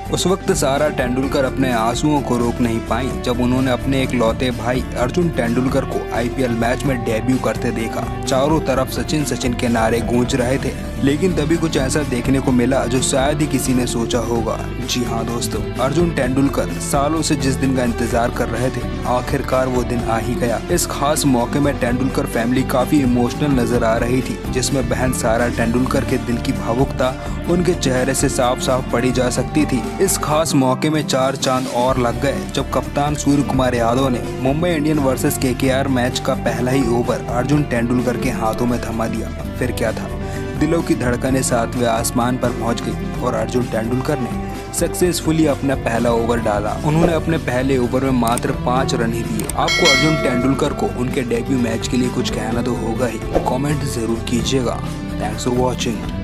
उस वक्त सारा तेंदुलकर अपने आंसुओं को रोक नहीं पाई जब उन्होंने अपने एक लौते भाई अर्जुन तेंदुलकर को आईपीएल मैच में डेब्यू करते देखा। चारों तरफ सचिन सचिन के नारे गूंज रहे थे, लेकिन तभी कुछ ऐसा देखने को मिला जो शायद ही किसी ने सोचा होगा। जी हाँ दोस्तों, अर्जुन तेंदुलकर सालों से जिस दिन का इंतजार कर रहे थे, आखिरकार वो दिन आ ही गया। इस खास मौके में तेंदुलकर फैमिली काफी इमोशनल नजर आ रही थी, जिसमें बहन सारा तेंदुलकर के दिल की भावुकता उनके चेहरे से साफ साफ पढ़ी जा सकती थी। इस खास मौके में 4 चांद और लग गए जब कप्तान सूर्य कुमार यादव ने Mumbai Indian versus KKR match का पहला ही ओवर अर्जुन तेंदुलकर के हाथों में थमा दिया। फिर क्या था, दिलों की धड़कनें 7वें आसमान पर पहुंच गई और अर्जुन तेंदुलकर ने सक्सेसफुली अपना पहला ओवर डाला। उन्होंने अपने पहले ओवर में मात्र 5 रन ही दिए। आपको अर्जुन तेंदुलकर को उनके डेब्यू मैच के लिए कुछ कहना तो होगा ही, कमेंट जरूर कीजिएगा। Thanks for watching.